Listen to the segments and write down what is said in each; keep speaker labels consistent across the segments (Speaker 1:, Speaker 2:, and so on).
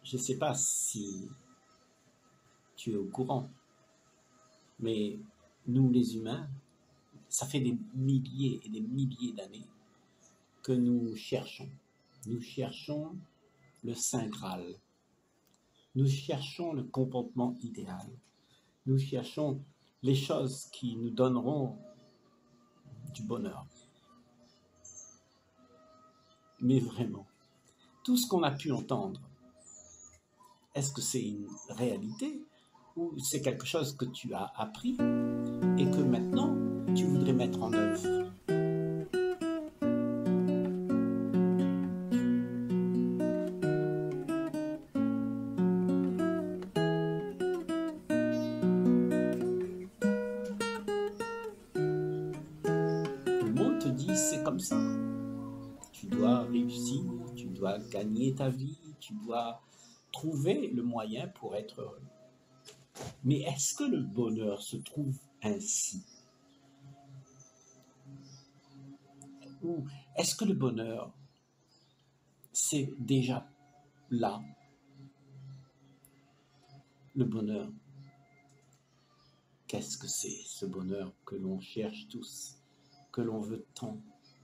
Speaker 1: Je ne sais pas si tu es au courant, mais nous les humains, ça fait des milliers et des milliers d'années que nous cherchons. Nous cherchons le Saint Graal. Nous cherchons le comportement idéal. Nous cherchons les choses qui nous donneront du bonheur. Mais vraiment, tout ce qu'on a pu entendre, est-ce que c'est une réalité ou c'est quelque chose que tu as appris et que maintenant tu voudrais mettre en œuvre? Le monde te dit c'est comme ça. Tu dois réussir, tu dois gagner ta vie, tu dois trouver le moyen pour être heureux. Mais est-ce que le bonheur se trouve ainsi? Ou est-ce que le bonheur, c'est déjà là? Le bonheur, qu'est-ce que c'est ce bonheur que l'on cherche tous, que l'on veut tant?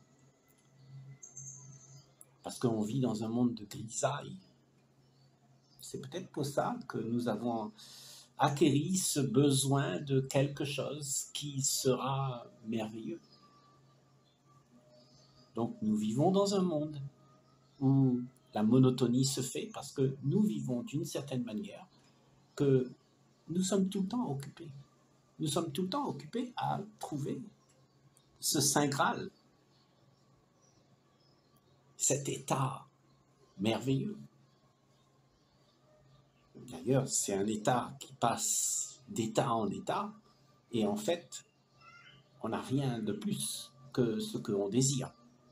Speaker 1: Parce qu'on vit dans un monde de grisaille. C'est peut-être pour ça que nous avons acquéri ce besoin de quelque chose qui sera merveilleux. Donc nous vivons dans un monde où la monotonie se fait parce que nous vivons d'une certaine manière que nous sommes tout le temps occupés. Nous sommes tout le temps occupés à trouver ce Saint Graal, cet état merveilleux. D'ailleurs, c'est un état qui passe d'état en état et en fait, on n'a rien de plus que ce qu'on désire.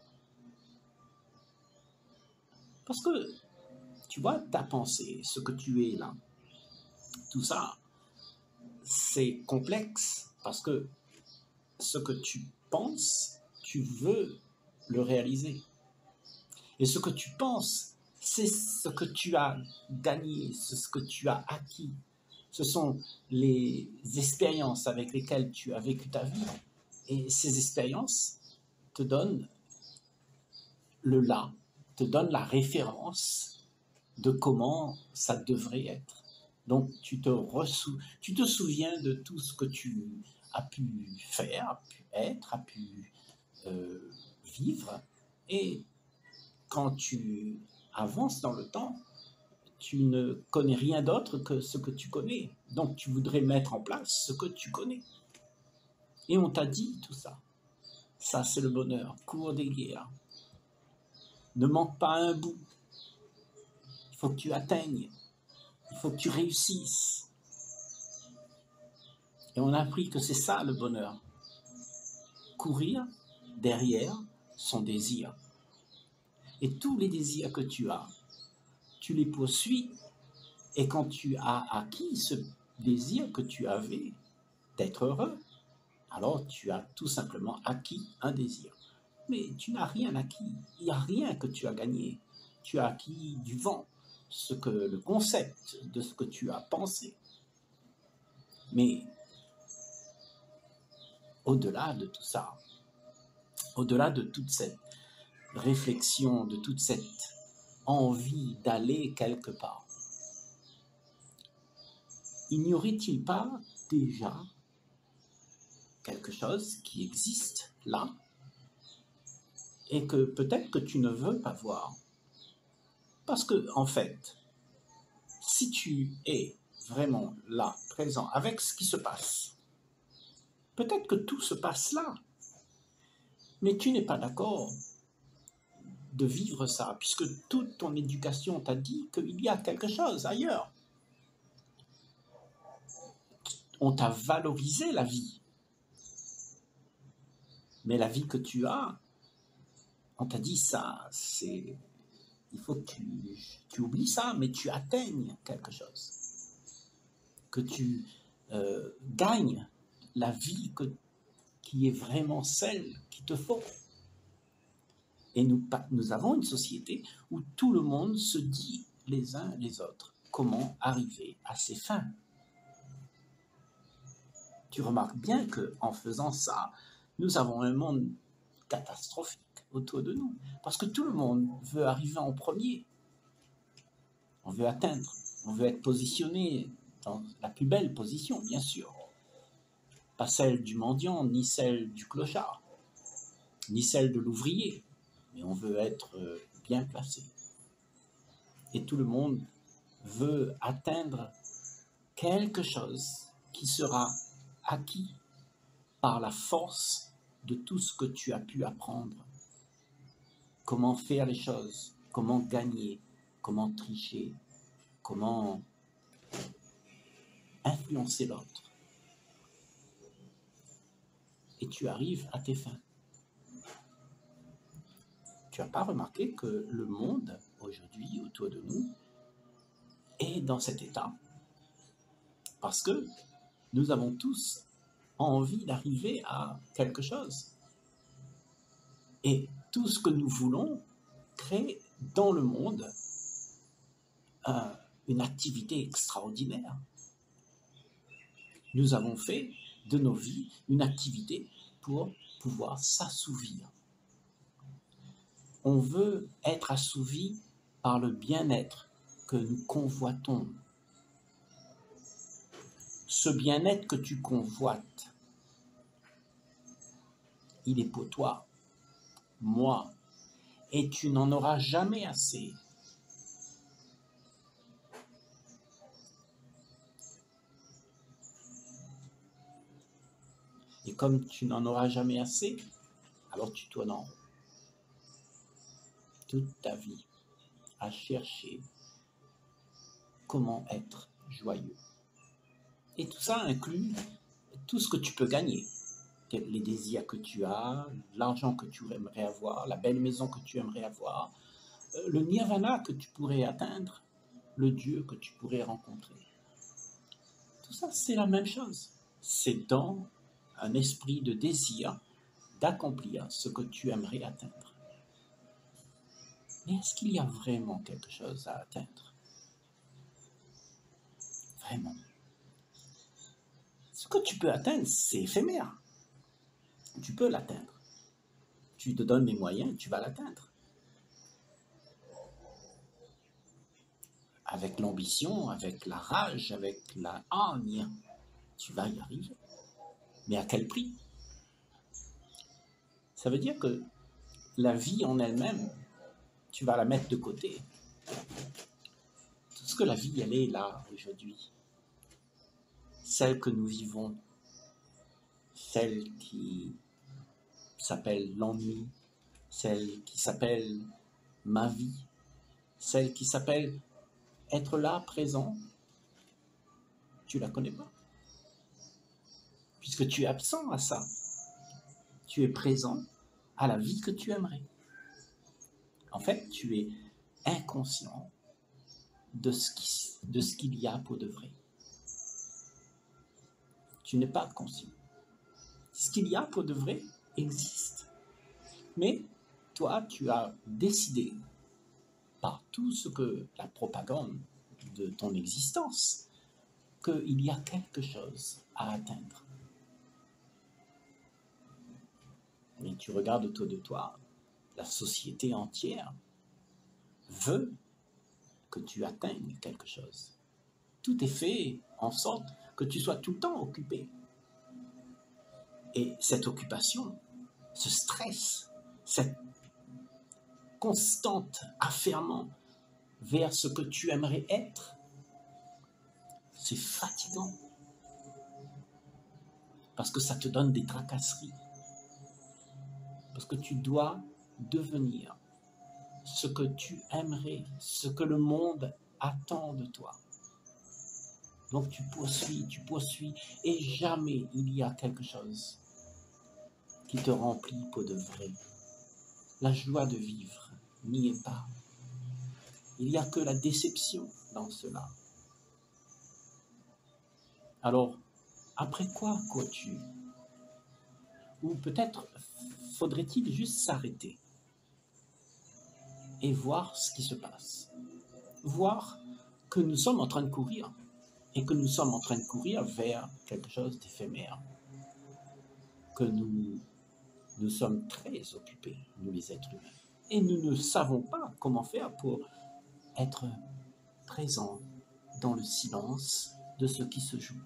Speaker 1: Parce que, tu vois, ta pensée, ce que tu es là, tout ça, c'est complexe parce que ce que tu penses, tu veux le réaliser. Et ce que tu penses, c'est ce que tu as gagné, c'est ce que tu as acquis. Ce sont les expériences avec lesquelles tu as vécu ta vie. Et ces expériences te donnent le là, te donnent la référence de comment ça devrait être. Donc tu te souviens de tout ce que tu as pu faire, a pu être, a pu vivre, et quand tu avances dans le temps, tu ne connais rien d'autre que ce que tu connais. Donc tu voudrais mettre en place ce que tu connais. Et on t'a dit tout ça. Ça, c'est le bonheur. Cours des guerres. Ne manque pas un bout. Il faut que tu atteignes. Il faut que tu réussisses. Et on a appris que c'est ça le bonheur. Courir derrière son désir. Et tous les désirs que tu les poursuis. Et quand tu as acquis ce désir que tu avais d'être heureux, alors tu as tout simplement acquis un désir. Mais tu n'as rien acquis. Il n'y a rien que tu as gagné. Tu as acquis du vent, le concept de ce que tu as pensé. Mais au-delà de tout ça, au-delà de toute cette réflexion, de toute cette envie d'aller quelque part, il n'y aurait-il pas déjà quelque chose qui existe là et que peut-être que tu ne veux pas voir? Parce que, en fait, si tu es vraiment là, présent, avec ce qui se passe, peut-être que tout se passe là, mais tu n'es pas d'accord de vivre ça, puisque toute ton éducation t'a dit qu'il y a quelque chose ailleurs. On t'a valorisé la vie, mais la vie que tu as, on t'a dit ça, il faut que tu oublies ça, mais tu atteignes quelque chose, que tu gagnes la vie qui est vraiment celle qu'il te faut. Et nous avons une société où tout le monde se dit les uns les autres comment arriver à ses fins. Tu remarques bien qu'en faisant ça, nous avons un monde catastrophique autour de nous. Parce que tout le monde veut arriver en premier. On veut atteindre, on veut être positionné dans la plus belle position, bien sûr. Pas celle du mendiant, ni celle du clochard, ni celle de l'ouvrier. Mais on veut être bien placé. Et tout le monde veut atteindre quelque chose qui sera acquis par la force de tout ce que tu as pu apprendre. Comment faire les choses, comment gagner, comment tricher, comment influencer l'autre. Et tu arrives à tes fins. Tu n'as pas remarqué que le monde, aujourd'hui, autour de nous, est dans cet état. Parce que nous avons tous envie d'arriver à quelque chose. Et tout ce que nous voulons crée dans le monde une activité extraordinaire. Nous avons fait de nos vies une activité pour pouvoir s'assouvir. On veut être assouvi par le bien-être que nous convoitons. Ce bien-être que tu convoites, il est pour toi, moi, et tu n'en auras jamais assez. Et comme tu n'en auras jamais assez, alors tu tournes en rond. Toute ta vie à chercher comment être joyeux. Et tout ça inclut tout ce que tu peux gagner. Les désirs que tu as, l'argent que tu aimerais avoir, la belle maison que tu aimerais avoir, le nirvana que tu pourrais atteindre, le Dieu que tu pourrais rencontrer. Tout ça, c'est la même chose. C'est dans un esprit de désir d'accomplir ce que tu aimerais atteindre. Mais est-ce qu'il y a vraiment quelque chose à atteindre? Vraiment. Ce que tu peux atteindre, c'est éphémère. Tu peux l'atteindre. Tu te donnes les moyens, tu vas l'atteindre. Avec l'ambition, avec la rage, avec la hargne, tu vas y arriver. Mais à quel prix? Ça veut dire que la vie en elle-même, tu vas la mettre de côté. Tout ce que la vie, elle est là aujourd'hui. Celle que nous vivons, celle qui s'appelle l'ennui, celle qui s'appelle ma vie, celle qui s'appelle être là, présent, tu la connais pas. Puisque tu es absent à ça. Tu es présent à la vie que tu aimerais. En fait, tu es inconscient de ce qu'il y a pour de vrai. Tu n'es pas conscient. Ce qu'il y a pour de vrai existe. Mais toi, tu as décidé, par tout ce que la propagande de ton existence, qu'il y a quelque chose à atteindre. Et tu regardes autour de toi, la société entière veut que tu atteignes quelque chose. Tout est fait en sorte que tu sois tout le temps occupé. Et cette occupation, ce stress, cette constante affairement vers ce que tu aimerais être, c'est fatigant. Parce que ça te donne des tracasseries. Parce que tu dois devenir ce que tu aimerais, ce que le monde attend de toi. Donc tu poursuis, et jamais il y a quelque chose qui te remplit pour de vrai. La joie de vivre n'y est pas. Il n'y a que la déception dans cela. Alors, après quoi cours-tu? Ou peut-être faudrait-il juste s'arrêter et voir ce qui se passe. voir que nous sommes en train de courir et que nous sommes en train de courir vers quelque chose d'éphémère, que nous sommes très occupés, nous les êtres humains, et nous ne savons pas comment faire pour être présents dans le silence de ce qui se joue.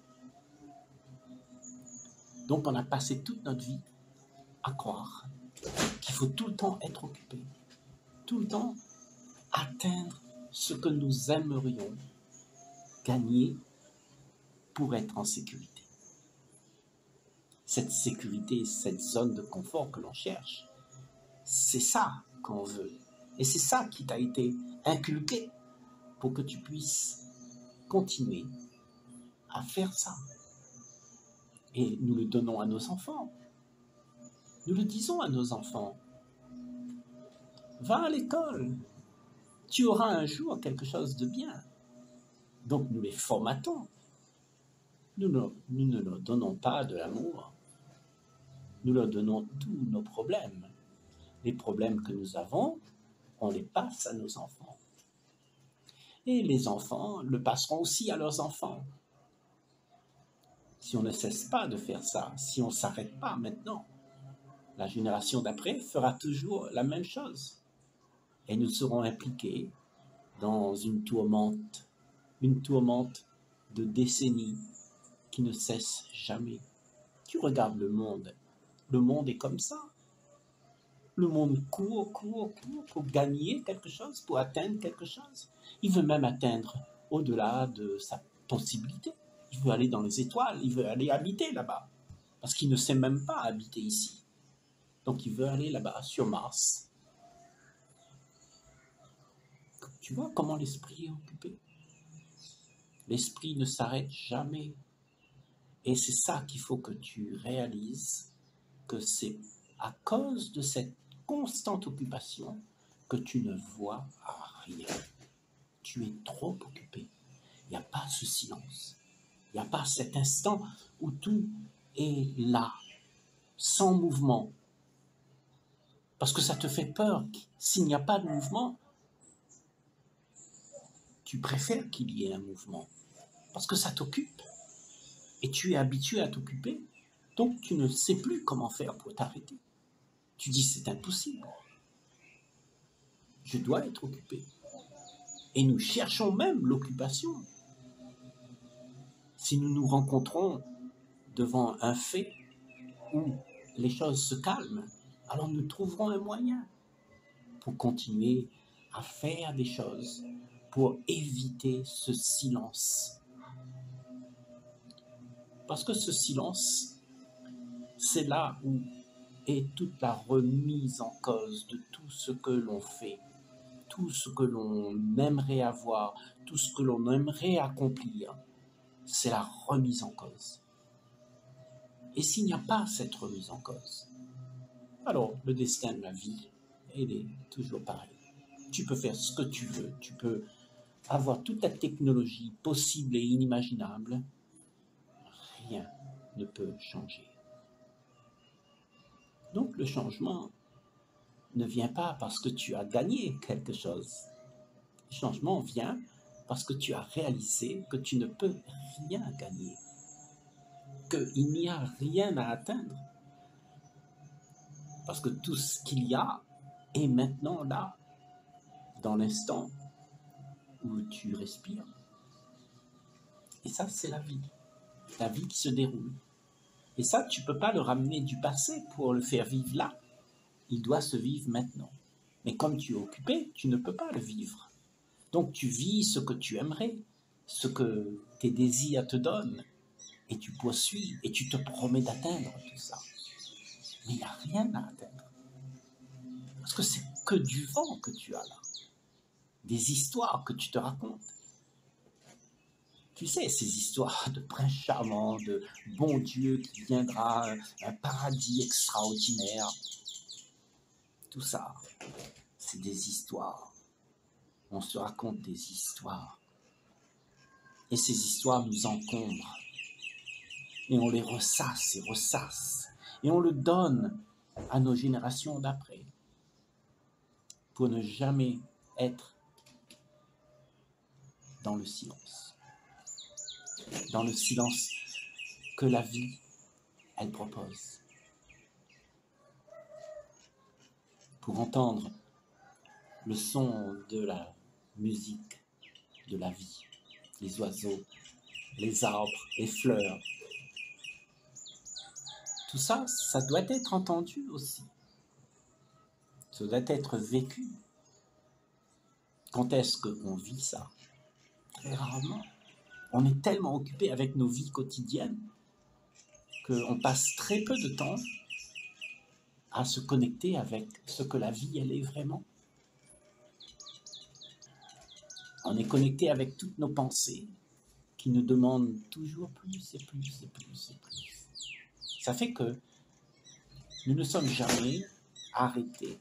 Speaker 1: Donc on a passé toute notre vie à croire qu'il faut tout le temps être occupé, tout le temps atteindre ce que nous aimerions gagner pour être en sécurité. Cette sécurité, cette zone de confort que l'on cherche, c'est ça qu'on veut. Et c'est ça qui t'a été inculqué pour que tu puisses continuer à faire ça. Et nous le donnons à nos enfants. Nous le disons à nos enfants. Va à l'école. Tu auras un jour quelque chose de bien. Donc nous les formatons. Nous ne leur donnons pas de l'amour. Nous leur donnons tous nos problèmes. Les problèmes que nous avons, on les passe à nos enfants. Et les enfants le passeront aussi à leurs enfants. Si on ne cesse pas de faire ça, si on ne s'arrête pas maintenant, la génération d'après fera toujours la même chose. Et nous serons impliqués dans une tourmente de décennies qui ne cesse jamais. Tu regardes le monde est comme ça. Le monde court pour gagner quelque chose, pour atteindre quelque chose. Il veut même atteindre au-delà de sa possibilité. Il veut aller dans les étoiles, il veut aller habiter là-bas, parce qu'il ne sait même pas habiter ici. Donc il veut aller là-bas, sur Mars. Tu vois comment l'esprit est occupé? L'esprit ne s'arrête jamais. Et c'est ça qu'il faut que tu réalises, que c'est à cause de cette constante occupation que tu ne vois rien. Tu es trop occupé. Il n'y a pas ce silence. Il n'y a pas cet instant où tout est là, sans mouvement. Parce que ça te fait peur. S'il n'y a pas de mouvement, tu préfères qu'il y ait un mouvement. Parce que ça t'occupe. Et tu es habitué à t'occuper. Donc tu ne sais plus comment faire pour t'arrêter. Tu dis c'est impossible. Je dois être occupé. Et nous cherchons même l'occupation. Si nous nous rencontrons devant un fait où les choses se calment, alors nous trouverons un moyen pour continuer à faire des choses, pour éviter ce silence. Parce que ce silence, c'est là où est toute la remise en cause de tout ce que l'on fait, tout ce que l'on aimerait avoir, tout ce que l'on aimerait accomplir. C'est la remise en cause. Et s'il n'y a pas cette remise en cause, alors le destin de la vie, il est toujours pareil. Tu peux faire ce que tu veux, tu peux avoir toute la technologie possible et inimaginable, rien ne peut changer. Donc le changement ne vient pas parce que tu as gagné quelque chose. Le changement vient parce que tu as réalisé que tu ne peux rien gagner, qu'il n'y a rien à atteindre. Parce que tout ce qu'il y a est maintenant là, dans l'instant où tu respires. Et ça, c'est la vie qui se déroule. Et ça, tu ne peux pas le ramener du passé pour le faire vivre là. Il doit se vivre maintenant. Mais comme tu es occupé, tu ne peux pas le vivre. Donc tu vis ce que tu aimerais, ce que tes désirs te donnent, et tu poursuis, et tu te promets d'atteindre tout ça. Mais il n'y a rien à atteindre. Parce que c'est que du vent que tu as là. Des histoires que tu te racontes. Tu sais, ces histoires de prince charmant, de bon Dieu qui viendra, un paradis extraordinaire. Tout ça, c'est des histoires. On se raconte des histoires. Et ces histoires nous encombrent. Et on les ressasse et ressasse. Et on le donne à nos générations d'après. Pour ne jamais être dans le silence. Dans le silence que la vie, elle propose. Pour entendre le son de la musique de la vie, les oiseaux, les arbres, les fleurs. Tout ça, ça doit être entendu aussi. Ça doit être vécu. Quand est-ce qu'on vit ça? Très rarement. On est tellement occupé avec nos vies quotidiennes qu'on passe très peu de temps à se connecter avec ce que la vie, elle est vraiment. On est connecté avec toutes nos pensées qui nous demandent toujours plus et plus et plus et plus. Ça fait que nous ne sommes jamais arrêtés.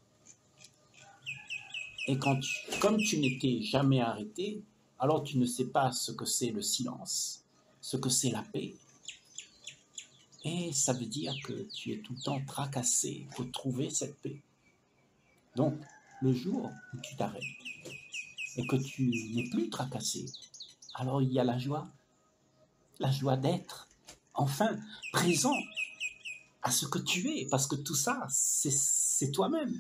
Speaker 1: Et comme tu n'étais jamais arrêté, alors tu ne sais pas ce que c'est le silence, ce que c'est la paix. Et ça veut dire que tu es tout le temps tracassé pour trouver cette paix. Donc, le jour où tu t'arrêtes et que tu n'es plus tracassé, alors il y a la joie d'être enfin présent à ce que tu es, parce que tout ça, c'est toi-même.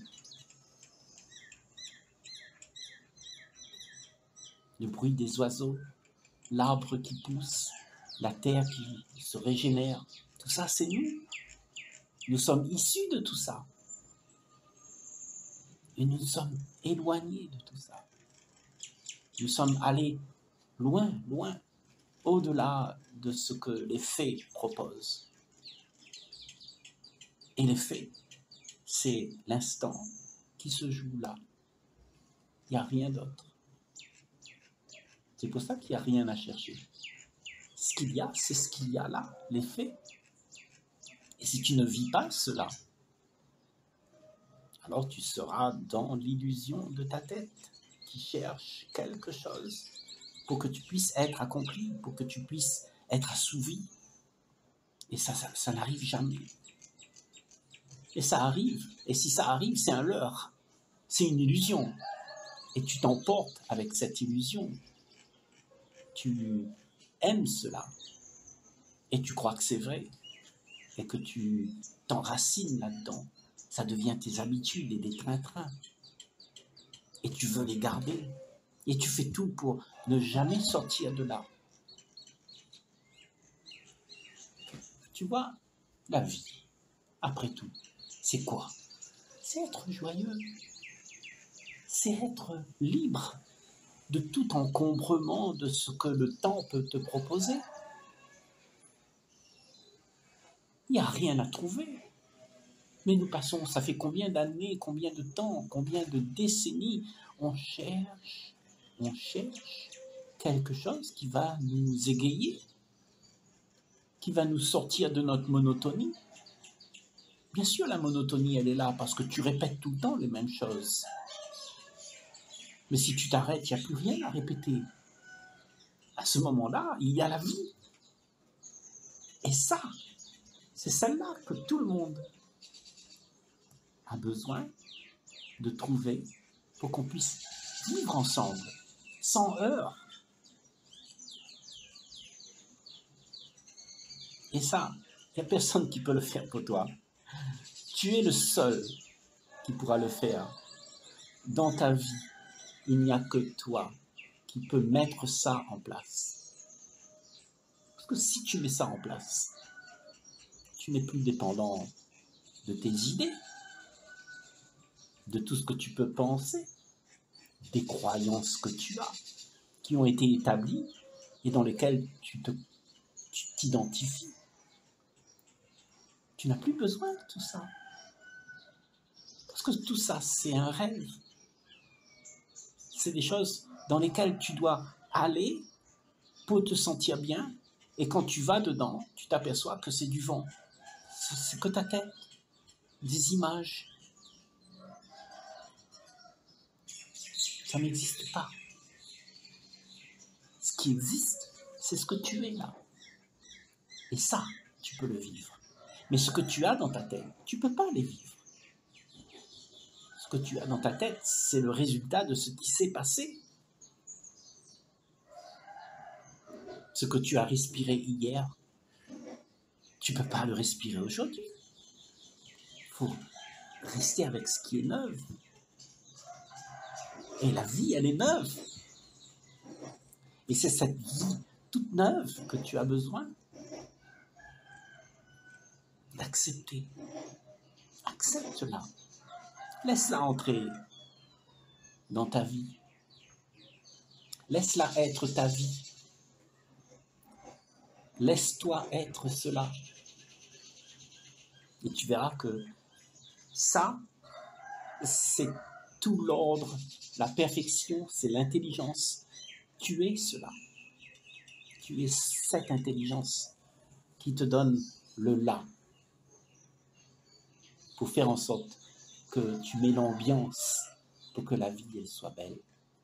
Speaker 1: Le bruit des oiseaux, l'arbre qui pousse, la terre qui se régénère, tout ça, c'est nous. Nous sommes issus de tout ça. Et nous sommes éloignés de tout ça. Nous sommes allés loin, loin, au-delà de ce que les faits proposent. Et les faits, c'est l'instant qui se joue là. Il n'y a rien d'autre. C'est pour ça qu'il n'y a rien à chercher. Ce qu'il y a, c'est ce qu'il y a là, les faits. Et si tu ne vis pas cela, alors tu seras dans l'illusion de ta tête qui cherche quelque chose pour que tu puisses être accompli, pour que tu puisses être assouvi. Et ça n'arrive jamais. Et ça arrive. Et si ça arrive, c'est un leurre. C'est une illusion. Et tu t'emportes avec cette illusion. Tu aimes cela. Et tu crois que c'est vrai. Et que tu t'enracines là-dedans. Ça devient tes habitudes et des trains-trains. Et tu veux les garder. Et tu fais tout pour ne jamais sortir de là. Tu vois, la vie, après tout, c'est quoi? C'est être joyeux. C'est être libre de tout encombrement de ce que le temps peut te proposer. Il n'y a rien à trouver. Mais nous passons, ça fait combien d'années, combien de temps, combien de décennies, on cherche quelque chose qui va nous égayer, qui va nous sortir de notre monotonie. Bien sûr, la monotonie, elle est là parce que tu répètes tout le temps les mêmes choses. Mais si tu t'arrêtes, il n'y a plus rien à répéter. À ce moment-là, il y a la vie. Et ça, c'est celle-là que tout le monde a besoin de trouver pour qu'on puisse vivre ensemble, sans heurts. Et ça, il n'y a personne qui peut le faire pour toi. Tu es le seul qui pourra le faire. Dans ta vie, il n'y a que toi qui peux mettre ça en place. Parce que si tu mets ça en place, tu n'es plus dépendant de tes idées, de tout ce que tu peux penser, des croyances que tu as, qui ont été établies et dans lesquelles tu t'identifies. Tu n'as plus besoin de tout ça. Parce que tout ça, c'est un rêve. C'est des choses dans lesquelles tu dois aller pour te sentir bien. Et quand tu vas dedans, tu t'aperçois que c'est du vent. C'est que ta tête, des images. Ça n'existe pas. Ce qui existe, c'est ce que tu es là. Et ça, tu peux le vivre. Mais ce que tu as dans ta tête, tu ne peux pas les vivre. Ce que tu as dans ta tête, c'est le résultat de ce qui s'est passé. Ce que tu as respiré hier, tu ne peux pas le respirer aujourd'hui. Il faut rester avec ce qui est neuf. Et la vie, elle est neuve. Et c'est cette vie toute neuve que tu as besoin d'accepter. Accepte-la. Laisse-la entrer dans ta vie. Laisse-la être ta vie. Laisse-toi être cela. Et tu verras que ça, c'est tout l'ordre, la perfection, c'est l'intelligence. Tu es cela. Tu es cette intelligence qui te donne le là pour faire en sorte que tu mets l'ambiance pour que la vie elle soit belle.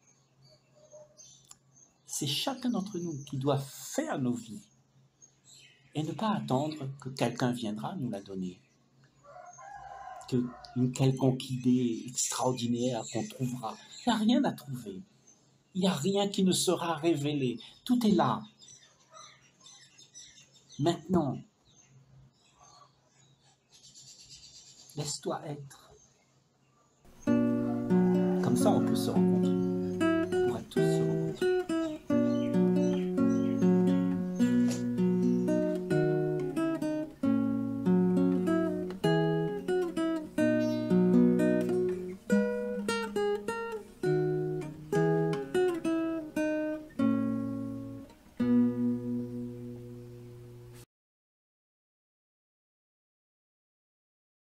Speaker 1: C'est chacun d'entre nous qui doit faire nos vies et ne pas attendre que quelqu'un viendra nous la donner. Qu'une quelconque idée extraordinaire qu'on trouvera. Il n'y a rien à trouver. Il n'y a rien qui ne sera révélé. Tout est là. Maintenant, laisse-toi être. Comme ça, on peut se rencontrer.